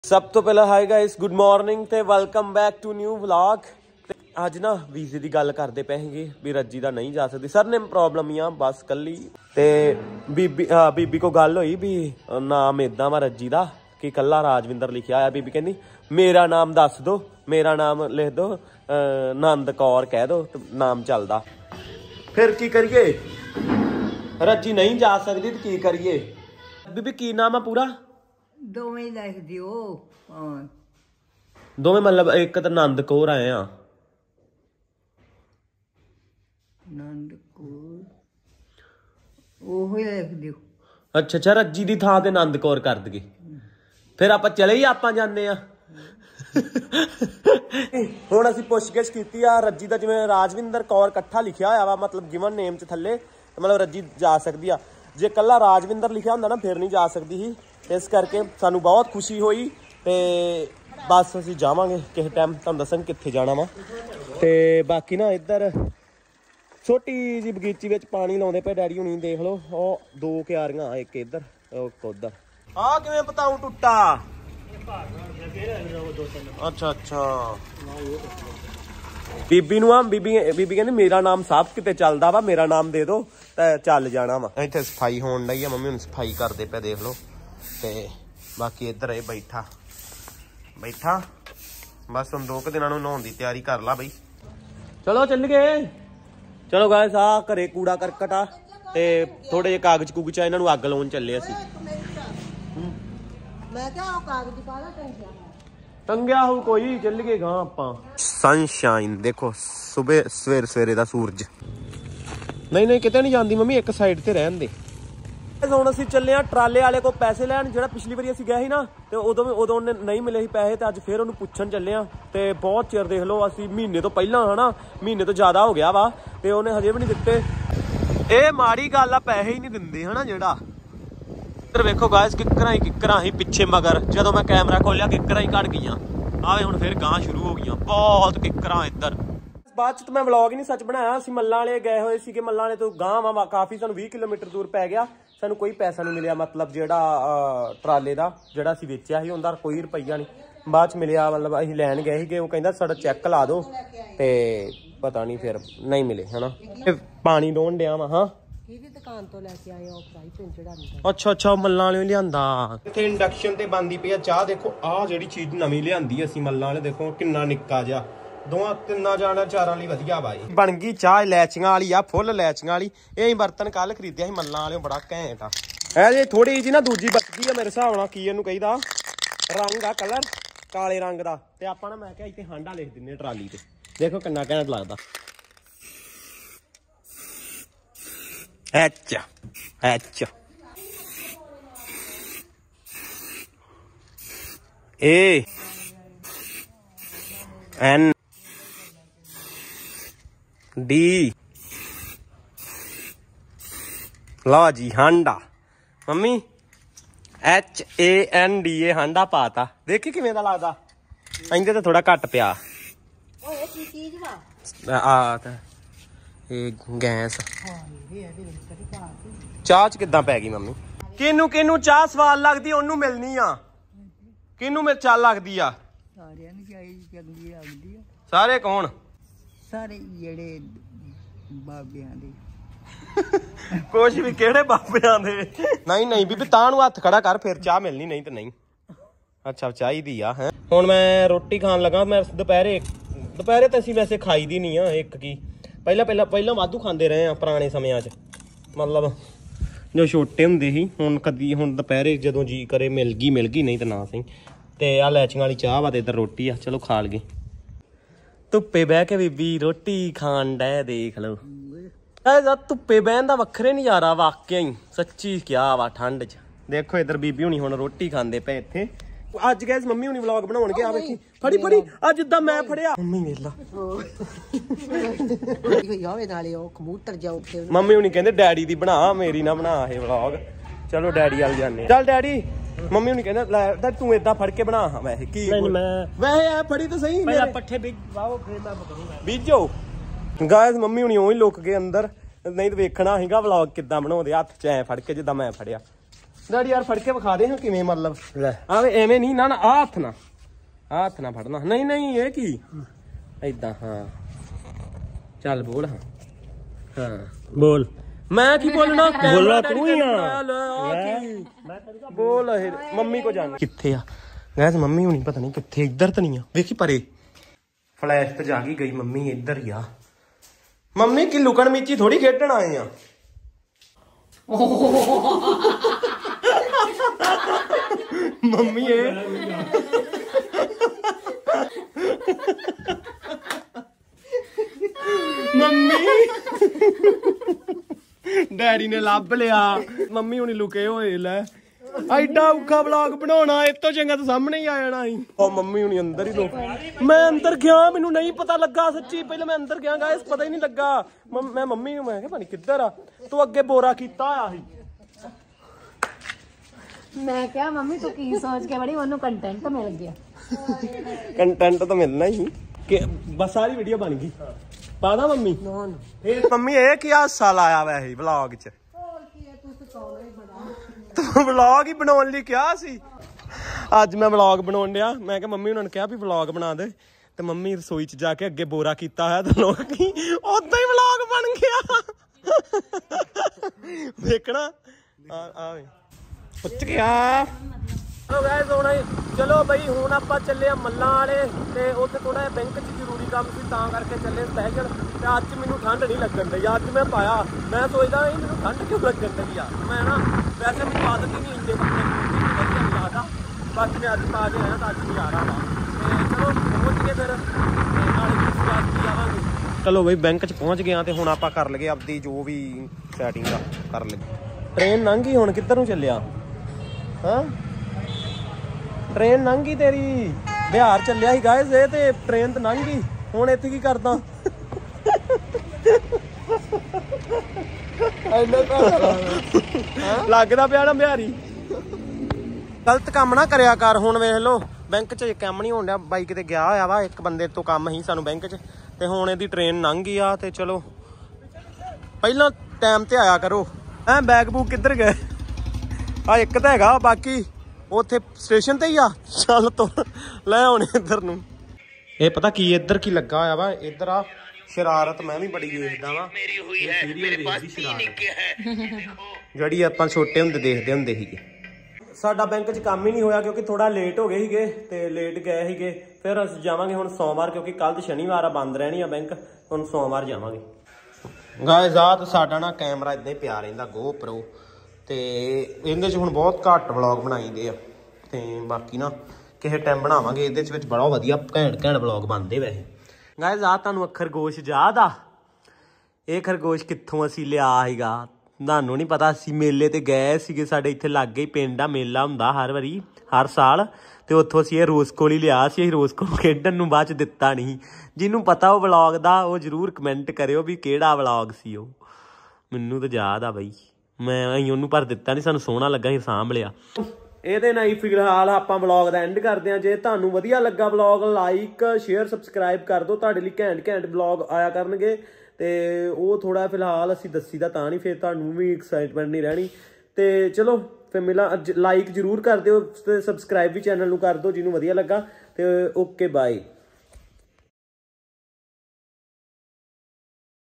सब तो पहला हाय गाइस गुड मॉर्निंग ते welcome back to new vlog. अज ना वीजे की गल करते पे भी रज्जी का नहीं जा सकती, सर ने प्रॉब्लम ही आ बस कली ते बीबी को गल हुई भी नाम इदा वा रज्जी का कि कला राजविंदर लिखा आया। बीबी कहती मेरा नाम दस दो, मेरा नाम लिख दो, नंद कौर कह दो तो नाम चलदा। फिर की करिए, रज्जी नहीं जा सकती तो की करिए। बीबी की नाम है पूरा? दोवें लिख दियो। दोवें मतलब एक तो नंद कौर आए आ, नंद कौर ओह लिख दियो। अच्छा अच्छा, रज्जी की थां ते नंद कौर कर दगे। फिर आप चले ही आप जाने हुण असीं पुछगिछ कीती आ रज्जी दा, जिवें राजविंदर कौर कट्ठा लिखिया होया वा मतलब गिवन नेम च थल्ले, मतलब रज्जी जा सकदी आ। जे कल्ला राजविंदर लिखिया हुंदा ना फिर नहीं जा सकदी ही। इस करके सानू बहुत खुशी हुई ते बस असीं जावांगे किसी टाइम, तुहानूं दस्सांगे कित्थे जाना वा। ते बाकी ना इधर छोटी जी बगीची विच पानी लाउंदे पे डैडी हुणी, देख लो ओह दो क्यारियां, एक इधर एक उधर। आ किवें पताऊं टुट्टा? अच्छा अच्छा, बीबी नूं बीबी कहंदी मेरा नाम सब किते चलदा वा, मेरा नाम दे दो ते चल जाना वा। इत्थे सफाई होण लई आ, मम्मी हुण सफाई करदे पे देख लो। ते बाकी इधर ये बैठा बस हम 2 दिनों नहाउण दी तैयारी कर ला बई। चलो चल गए। चलो गाइस आ घरे कूड़ा करकट आ ते थोड़े जे कागज कुगज आ, इन्हां नूं अग लाउण चले असीं। मैं क्या कागज पाला टंगिया हो कोई, चल गए गां आपां। सनशाइन देखो, सुबह सवेरे दा सूरज। नहीं किते नहीं जांदी मम्मी, एक साइड ते रहन दे। ਹੁਣ ਅਸੀਂ ਚੱਲੇ ਆ ਟਰਾਲੇ ਵਾਲੇ ਕੋਲ ਪੈਸੇ ਲੈਣ, ਜਿਹੜਾ ਪਿਛਲੀ ਵਾਰੀ ਅਸੀਂ ਗਏ ਸੀ ਨਾ ਤੇ ਉਦੋਂ ਉਹਨੇ ਨਹੀਂ ਮਿਲੇ ਸੀ ਪੈਸੇ, ਤੇ ਅੱਜ ਫੇਰ ਉਹਨੂੰ ਪੁੱਛਣ ਚੱਲੇ ਆ। ਤੇ ਬਹੁਤ ਚਿਰ ਦੇਖ ਲਓ, ਅਸੀਂ ਮਹੀਨੇ ਤੋਂ ਪਹਿਲਾਂ ਹਨਾ, ਮਹੀਨੇ ਤੋਂ ਜ਼ਿਆਦਾ ਹੋ ਗਿਆ ਵਾ ਤੇ ਉਹਨੇ ਹਜੇ ਵੀ ਨਹੀਂ ਦਿੱਤੇ। ਇਹ ਮਾੜੀ ਗੱਲ ਆ, ਪੈਸੇ ਹੀ ਨਹੀਂ ਦਿੰਦੇ ਹਨਾ ਜਿਹੜਾ। ਇੱਧਰ ਵੇਖੋ ਗਾਇਸ, ਕਿੱਕਰਾਂ ਹੀ ਪਿੱਛੇ ਮਗਰ, ਜਦੋਂ ਮੈਂ ਕੈਮਰਾ ਖੋਲਿਆ ਕਿੱਕਰਾਂ ਹੀ ਘੜ ਗਈਆਂ। ਆਵੇ ਹੁਣ ਫੇਰ ਗਾਂ ਸ਼ੁਰੂ ਹੋ ਗਈਆਂ, ਬਹੁਤ ਕਿੱਕਰਾਂ ਇੱਧਰ। ਬਾਅਦ ਚ ਤਾਂ ਮੈਂ ਵਲੌਗ ਹੀ ਨਹੀਂ ਸੱਚ ਬਣਾਇਆ। ਅਸੀਂ ਮੱਲਾਂ ਵਾਲੇ ਗਏ ਹੋਏ ਸੀਗੇ, ਮੱਲਾਂ ਵਾਲੇ ਤੋਂ ਗਾਂ ਵਾ ਕਾਫੀ, ਸਾਨੂੰ 20 ਕਿਲੋਮੀਟਰ ਦੂਰ ਪੈ ਗਿਆ। ਸਾਨੂੰ ਕੋਈ ਪੈਸਾ ਨਹੀਂ ਮਿਲਿਆ, ਮਤਲਬ ਜਿਹੜਾ ਟਰਾਲੇ ਦਾ ਜਿਹੜਾ ਅਸੀਂ ਵੇਚਿਆ ਸੀ ਉਹਦਾ ਕੋਈ ਰੁਪਈਆ ਨਹੀਂ ਬਾਅਦ ਚ ਮਿਲਿਆ। ਮਤਲਬ ਅਸੀਂ ਲੈਣ ਗਏ ਸੀਗੇ, ਉਹ ਕਹਿੰਦਾ ਸਾਡਾ ਚੈੱਕ ਲਾ ਦਿਓ ਤੇ ਪਤਾ ਨਹੀਂ ਫਿਰ ਨਹੀਂ ਮਿਲੇ ਹਨਾ। ਪਾਣੀ ਡੋਣ ਡਿਆ ਵਾ। ਹਾਂ ਦੁਕਾਨ ਤੋਂ ਲੈ ਕੇ ਆਏ ਉਹ ਫਰਾਈ ਪੈਨ ਚੜਾਉਂਦਾ। ਅੱਛਾ ਮੱਲਾਂ ਵਾਲਿਓ ਲਿਆਂਦਾ। ਇੱਥੇ ਇੰਡਕਸ਼ਨ ਤੇ ਬਣਦੀ ਪਈ ਆ ਚਾਹ। ਦੇਖੋ ਆਹ ਜਿਹੜੀ ਚੀਜ਼ ਨਵੀਂ ਲਿਆਂਦੀ ਅਸੀਂ ਮੱਲਾਂ ਵਾਲੇ, ਦੇਖੋ ਕਿੰਨਾ ਨਿੱਕਾ ਜਿਹਾ, 2-3 ਜਾਣਾ 4 ਲਈ ਵਧੀਆ ਬਾਈ ਬਣ ਗਈ ਚਾਹ। ਇਲਾਚੀਆਂ ਵਾਲੀ ਆ, ਫੁੱਲ ਇਲਾਚੀਆਂ ਵਾਲੀ। ਇਹ ਬਰਤਨ ਕੱਲ ਖਰੀਦਿਆ ਸੀ ਮੱਲਾਂ ਵਾਲਿਓ, ਬੜਾ ਘੈਂਟ ਆ। ਇਹ ਜੇ ਥੋੜੀ ਜਿਹੀ ਨਾ ਦੂਜੀ ਬਚ ਗਈ ਆ ਮੇਰੇ ਹਿਸਾਬ ਨਾਲ, ਕੀ ਇਹਨੂੰ ਕਹੀਦਾ, ਰੰਗ ਆ ਕਲਰ ਕਾਲੇ ਰੰਗ ਦਾ। ਤੇ ਆਪਾਂ ਨਾ ਮੈਂ ਕਿਹਾ ਇੱਥੇ ਹਾਂਡਾ ਲਿਖ ਦਿੰਦੇ ਟਰਾਲੀ ਤੇ, ਦੇਖੋ ਕਿੰਨਾ ਘੈਂਟ ਲੱਗਦਾ। ਅੱਛਾ ਏ ਐਨ ਡੀ लो जी हांडा। मम्मी HANDA हांडा पाता, देखी किवें दा लगदा। इंदे ते थोड़ा घट पिया। ओए की चीज वा आ ये गैस चाह च किदां पै गई मम्मी? किनू चाह स्वाद लगदी ओनू मिलनी आ, किनू मेरे चाह लगदी आ? सारियां नु चंगी लगदी आ। सारे कौन? सारे जेड़े बाबियां दे। कुछ भी केड़े बाबियां दे? नहीं बीबी तां नूं हत्थ खड़ा कर, फिर चाह मिलनी, नहीं तो नहीं। अच्छा चाहिदी आ है। हुण मैं रोटी खान लगा। मैं दोपहरे तो असीं वैसे खाई दी नहीं आ, एक की ਪਹਿਲਾਂ ਵਾਧੂ ਖਾਂਦੇ ਰਹੇ ਆ ਪੁਰਾਣੇ ਸਮਿਆਂ 'ਚ, ਮਤਲਬ ਜੋ ਛੋਟੇ ਹੁੰਦੇ ਸੀ। ਹੁਣ ਕਦੀ ਹੁਣ ਦੁਪਹਿਰੇ ਜਦੋਂ ਜੀ ਕਰੇ ਮਿਲ ਗਈ ਨਹੀਂ ਤਾਂ ਨਾ ਸਹੀ। ਤੇ ਆ ਲੈਚੀਆਂ ਵਾਲੀ ਚਾਹ ਵਾ ਤੇ ਇੱਧਰ ਰੋਟੀ ਆ, ਚਲੋ ਖਾ ਲਈਏ। ਧੁੱਪੇ ਬਹਿ ਕੇ ਬੀਬੀ ਰੋਟੀ ਖਾਣ ਡੈ, ਦੇਖ ਲਓ। ਧੁੱਪੇ ਬਹਿਣ ਦਾ ਵੱਖਰੇ ਨਜ਼ਾਰਾ ਵਾਕਿਆ ਹੀ, ਸੱਚੀ ਕਿਆ ਵਾ ਠੰਡ 'ਚ। ਦੇਖੋ ਇੱਧਰ ਬੀਬੀ ਹੁਣੀ ਹੁਣ ਰੋਟੀ ਖਾਂਦੇ ਪਏ ਇੱਥੇ। ਅੱਜ ਗੈਸ ਮੰਮੀ ਹੁਣੀ ਵਲੌਗ ਬਣਾਉਣਗੇ। ਆ ਵੇਖੀ ਫੜੀ ਅੱਜ ਜਿੱਦਾਂ ਮੈਂ ਫੜਿਆ। ਮੰਮੀ ਵੇਖ ਲਾ, ਮੰਮੀ ਹੁਣੀ ਕਹਿੰਦੇ ਡੈਡੀ ਦੀ ਬਣਾ, ਮੇਰੀ ਨਾ ਬਣਾ ਇਹ ਵਲੌਗ। ਚਲੋ ਡੈਡੀ ਵੱਲ ਜਾਂਦੇ। ਚੱਲ ਡੈਡੀ, ਮੰਮੀ ਹੁਣੀ ਕਹਿੰਦੇ ਲੈ ਤੂੰ ਏਦਾਂ ਫੜ ਕੇ ਬਣਾ। ਵੈਸੇ ਕੀ ਵੈਸੇ ਐ ਫੜੀ ਤਾਂ ਸਹੀ, ਪੱਠੇ ਬੀਜੋ। ਗਾਇਸ ਮੰਮੀ ਹੁਣੀ ਉਹੀ ਲੁੱਕ ਗਏ ਅੰਦਰ, ਨਹੀਂ ਤਾਂ ਵੇਖਣਾ ਸੀਗਾ ਵਲੌਗ ਕਿੱਦਾਂ ਬਣਾਉਂਦੇ, ਹੱਥ 'ਚ ਐ ਫੜ ਕੇ ਜਿੱਦਾਂ ਮੈਂ ਫੜਿਆ। ਡੈਡੀ ਯਾਰ ਫੜ ਕੇ ਵਿਖਾ ਦੇ ਹਾਂ ਕਿਵੇਂ ਮਤਲਬ ਲੈ ਆਵੇ ਐਵੇਂ ਨਹੀਂ ਨਾ ਆ ਹੱਥ ਨਾ ਫੜਨਾ ਨਹੀਂ ਨਹੀਂ ਇਹ ਕੀ ਏਦਾਂ ਹਾਂ ਚੱਲ ਬੋਲ ਹਾਂ ਬੋਲ ਮੈਂ ਕੀ ਬੋਲਣਾ ਬੋਲਣਾ ਤੂੰ ਹੀ ਆ ਬੋਲ ਇਹ ਮੰਮੀ ਕੋ ਜਾਣਾ ਕਿੱਥੇ ਆ ਗੈਸ ਮੰਮੀ ਹੁਣੀ ਪਤਾ ਨਹੀਂ ਕਿੱਥੇ ਇੱਧਰ ਤਾਂ ਨਹੀਂ ਆ ਵੇਖੀ ਪਰੇ ਫਲੈਸ਼ ਤੇ ਜਾ ਗਈ ਮੰਮੀ ਇੱਧਰ ਹੀ ਆ ਮੰਮੀ ਕੀ ਲੁਕਣ ਮਿੱਚੀ ਥੋੜੀ ਖੇਡਣ ਆਏ ਆ ਮੰਮੀ ਮੰਮੀ ਡੈਡੀ ਨੇ ਲੱਭ ਲਿਆ ਮੰਮੀ ਹੁਣੀ ਲੁਕੇ ਹੋਏ ਲੈ ਐਡਾ ਔਖਾ ਵਲੌਗ ਬਣਾਉਣਾ ਇਹ ਤੋਂ ਚੰਗਾ ਤਾਂ ਸਾਹਮਣੇ ਹੀ ਆ ਜਾਣਾ ਸੀ ਉਹ ਮੰਮੀ ਹੁਣੀ ਅੰਦਰ ਹੀ ਮੈਂ ਅੰਦਰ ਗਿਆ ਮੈਨੂੰ ਨਹੀਂ ਪਤਾ ਲੱਗਾ ਸੱਚੀ ਪਹਿਲਾਂ ਮੈਂ ਅੰਦਰ ਗਿਆ ਗਾਇਸ ਪਤਾ ਹੀ ਨਹੀਂ ਲੱਗਾ ਮੈਂ ਮੰਮੀ ਨੂੰ ਮੈਂ ਕਿਹਾ ਪਤਾ ਕਿੱਧਰ ਆ ਤੂੰ ਅੱਗੇ ਬੋਰਾ ਕੀਤਾ ਹੋਇਆ ਸੀ ਮੈਂ ਕਿਹਾ ਮੰਮੀ ਤੂੰ ਕੀ ਸੋਚ ਕੇ ਬੜੀ ਉਹਨੂੰ ਕੰਟੈਂਟ ਮਿਲ ਗਿਆ ਕੰਟੈਂਟ ਤਾਂ ਮਿਲਣਾ ਹੀ ਕਿ ਬਸ ਸਾਰੀ ਵੀਡੀਓ ਬਣ ਗਈ ਪਾਦਾ ਮੰਮੀ ਫੇਰ ਮੰਮੀ ਇਹ ਕੀ ਹਾਸਾ ਲਾਇਆ ਵੈਸੇ ਵਲੌਗ 'ਚ ਤੂੰ ਵਲੌਗ ਹੀ ਬਣਾਉਣ ਲਈ ਕਿਹਾ ਸੀ ਅੱਜ ਮੈਂ ਵਲੌਗ ਬਣਾਉਣ ਡਿਆ ਮੈਂ ਕਿਹਾ ਮੰਮੀ ਉਹਨਾਂ ਨੇ ਕਿਹਾ ਵੀ ਵਲੌਗ ਬਣਾ ਦੇ ਤੇ ਮੰਮੀ ਰਸੋਈ 'ਚ ਜਾ ਕੇ ਅੱਗੇ ਬੋਰਾ ਕੀਤਾ ਹੋਇਆ ਤੇ ਲੋਕ ਕੀ ਉਦਾਂ ਹੀ ਵਲੌਗ ਬਣ ਗਿਆ ਵੇਖਣਾ ਆਵੇ ਪੁੱਛ ਗਿਆ ਚਲੋ ਬਈ ਹੁਣ ਆਪਾਂ ਚੱਲੇ ਆ ਮੱਲਾਂ ਵਾਲੇ ਤੇ ਉੱਥੇ ਥੋੜਾ ਜਿਹਾ ਬੈਂਕ 'ਚ ਜ਼ਰੂਰੀ ਕੰਮ ਸੀ ਤਾਂ ਕਰਕੇ ਚੱਲੇ ਸਪੈਸ਼ਲ ਤੇ ਅੱਜ ਮੈਨੂੰ ਠੰਡ ਨਹੀਂ ਲੱਗਣ ਡਈ ਅੱਜ ਮੈਂ ਪਾਇਆ ਮੈਂ ਸੋਚਦਾ ਇਹ ਮੈਨੂੰ ਠੰਡ ਕਿਉਂ ਲੱਗਣ ਡਈ ਆ ਮੈਂ ਨਾ ਵੈਸੇ ਮੈਨੂੰ ਆਦਤ ਹੀ ਨਹੀਂ ਇੰਨੇ ਕੱਪੜੇ ਲੱਗਦਾ ਬਾਕੀ ਮੈਂ ਅੱਜ ਪਾ ਕੇ ਆਇਆ ਤਾਂ ਅੱਜ ਵੀ ਆ ਰਹਾ ਵਾ ਤੇ ਚਲੋ ਪਹੁੰਚ ਗਏ ਫਿਰ ਨਾਲੇ ਵੀ ਸ਼ੁਰੂਆਤ ਕੀ ਆਵਾਂਗੇ ਚਲੋ ਬਈ ਬੈਂਕ 'ਚ ਪਹੁੰਚ ਗਏ ਆ ਤੇ ਹੁਣ ਆਪਾਂ ਕਰ ਲਗੇ ਆਪਦੀ ਜੋ ਵੀ ਸੈਟਿੰਗ ਆ ਕਰ ਲਗੇ ਟ੍ਰੇਨ ਲੰਘ ਗਈ ਹੁਣ ਕਿੱਧਰ ਨੂੰ ਚੱਲਿਆ ਹਾਂ ਟ੍ਰੇਨ ਲੰਘ ਗਈ ਤੇਰੀ ਬਿਹਾਰ ਚੱਲਿਆ ਸੀ ਗਾਇਸ ਇਹ ਤੇ ਟ੍ਰੇਨ ਤਾਂ ਲੰਘ ਗਈ ਹੁਣ ਇੱਥੇ ਕੀ ਕਰਦਾ ਲੱਗਦਾ ਪਿਆ ਨਾ ਬਿਹਾਰੀ ਗਲਤ ਕੰਮ ਨਾ ਕਰਿਆ ਕਰ ਹੁਣ ਵੇਖ ਲੋ ਬੈਂਕ 'ਚ ਕੰਮ ਨਹੀਂ ਹੋਣ ਡਿਆ ਬਾਈ ਕਿਤੇ ਗਿਆ ਹੋਇਆ ਵਾ ਇੱਕ ਬੰਦੇ ਤੋਂ ਕੰਮ ਹੀ ਸਾਨੂੰ ਬੈਂਕ 'ਚ ਤੇ ਹੁਣ ਇਹਦੀ ਟ੍ਰੇਨ ਲੰਘ ਗਈ ਆ ਤੇ ਚਲੋ ਪਹਿਲਾਂ ਟਾਈਮ ਤੇ ਆਇਆ ਕਰੋ ਐ ਬੈਗ ਬੂਗ ਕਿੱਧਰ ਗਏ ਆ ਇੱਕ ਤਾਂ ਹੈਗਾ ਬਾਕੀ ਉੱਥੇ ਸਟੇਸ਼ਨ ਤੇ ਹੀ ਆ ਚੱਲ ਤੋਂ ਲੈ ਆਉਣੇ ਇੱਧਰ ਨੂੰ ਇਹ ਪਤਾ ਕੀ ਇੱਧਰ ਕੀ ਲੱਗਾ ਹੋਇਆ ਵਾ ਇੱਧਰ ਆ ਸ਼ਰਾਰਤ ਮੈਂ ਵੀ ਬੜੀ ਵੇਖਦਾ ਵਾ ਜਿਹੜੀ ਆਪਾਂ ਛੋਟੇ ਹੁੰਦੇ ਦੇਖਦੇ ਹੁੰਦੇ ਸੀਗੇ ਸਾਡਾ ਬੈਂਕ 'ਚ ਕੰਮ ਹੀ ਨਹੀਂ ਹੋਇਆ ਕਿਉਂਕਿ ਥੋੜਾ ਲੇਟ ਹੋ ਗਏ ਸੀਗੇ ਤੇ ਲੇਟ ਗਏ ਸੀਗੇ ਫਿਰ ਅਸੀਂ ਜਾਵਾਂਗੇ ਹੁਣ ਸੋਮਵਾਰ ਕਿਉਂਕਿ ਕੱਲ ਤੇ ਸ਼ਨੀਵਾਰ ਆ ਬੰਦ ਰਹਿਣੀ ਆ ਬੈਂਕ ਹੁਣ ਸੋਮਵਾਰ ਜਾਵਾਂਗੇ ਗਾਇਸ ਆ ਤਾਂ ਸਾਡਾ ਨਾ ਕੈਮਰਾ ਇਦਾਂ ਹੀ ਪਿਆ ਰਹਿੰਦਾ GoPro ਤੇ ਇਹਦੇ 'ਚ ਹੁਣ ਬਹੁਤ ਘੱਟ ਵਲੌਗ ਬਣਾਈਦੇ ਆ ਤੇ ਬਾਕੀ ਨਾ ਕਿਸੇ ਟਾਈਮ ਬਣਾਵਾਂਗੇ ਇਹਦੇ 'ਚ ਵਿੱਚ ਬੜਾ ਵਧੀਆ ਘੈਂਟ ਵਲੌਗ ਬਣਦੇ ਵੈਸੇ ਗਾਇਸ ਆ ਤੁਹਾਨੂੰ ਖਰਗੋਸ਼ ਯਾਦ ਆ ਇਹ ਖਰਗੋਸ਼ ਕਿੱਥੋਂ ਅਸੀਂ ਲਿਆ ਸੀਗਾ ਤੁਹਾਨੂੰ ਨਹੀਂ ਪਤਾ ਅਸੀਂ ਮੇਲੇ ਤੇ ਗਏ ਸੀਗੇ ਸਾਡੇ ਇੱਥੇ ਲਾਗੇ ਹੀ ਪਿੰਡ ਆ ਮੇਲਾ ਹੁੰਦਾ ਹਰ ਵਾਰੀ ਹਰ ਸਾਲ ਤੇ ਉੱਥੋਂ ਅਸੀਂ ਇਹ ਰੋਜ਼ ਕੋਲ ਹੀ ਲਿਆ ਸੀ ਅਸੀਂ ਰੋਜ਼ ਕੋਲ ਖੇਡਣ ਨੂੰ ਬਾਅਦ 'ਚ ਦਿੱਤਾ ਨਹੀਂ ਜਿਹਨੂੰ ਪਤਾ ਉਹ ਵਲੌਗ ਦਾ ਉਹ ਜ਼ਰੂਰ ਕਮੈਂਟ ਕਰਿਓ ਵੀ ਕਿਹੜਾ ਵਲੌਗ ਸੀ ਉਹ ਮੈਨੂੰ ਤਾਂ ਯਾਦ ਆ ਬਈ ਮੈਂ ਅਸੀਂ ਉਹਨੂੰ ਪਰ ਦਿੱਤਾ ਨਹੀਂ ਸਾਨੂੰ ਸੋਹਣਾ ਲੱਗਾ ਸੀ ਸਾਂਭ ਲਿਆ ਇਹਦੇ ਨਾਲ ਹੀ ਫਿਲਹਾਲ ਆਪਾਂ ਵਲੌਗ ਦਾ ਐਂਡ ਕਰਦੇ ਹਾਂ ਜੇ ਤੁਹਾਨੂੰ ਵਧੀਆ ਲੱਗਾ ਵਲੌਗ ਲਾਈਕ ਸ਼ੇਅਰ ਸਬਸਕ੍ਰਾਈਬ ਕਰ ਦਿਓ ਤੁਹਾਡੇ ਲਈ ਘੈਂਟ ਵਲੌਗ ਆਇਆ ਕਰਨਗੇ ਤੇ ਉਹ ਥੋੜਾ ਫਿਲਹਾਲ ਅਸੀਂ ਦੱਸੀ ਦਾ ਤਾਂ ਨਹੀਂ ਫਿਰ ਤੁਹਾਨੂੰ ਵੀ ਐਕਸਾਈਟਮੈਂਟ ਨਹੀਂ ਰਹਿਣੀ ਤੇ ਚਲੋ ਫਿਰ ਮਿਲਾਂ ਲਾਈਕ ਜ਼ਰੂਰ ਕਰ ਦਿਓ ਤੇ ਸਬਸਕ੍ਰਾਈਬ ਵੀ ਚੈਨਲ ਨੂੰ ਕਰ ਦਿਓ ਜਿਹਨੂੰ ਵਧੀਆ ਲੱਗਾ ਤੇ ਓਕੇ ਬਾਏ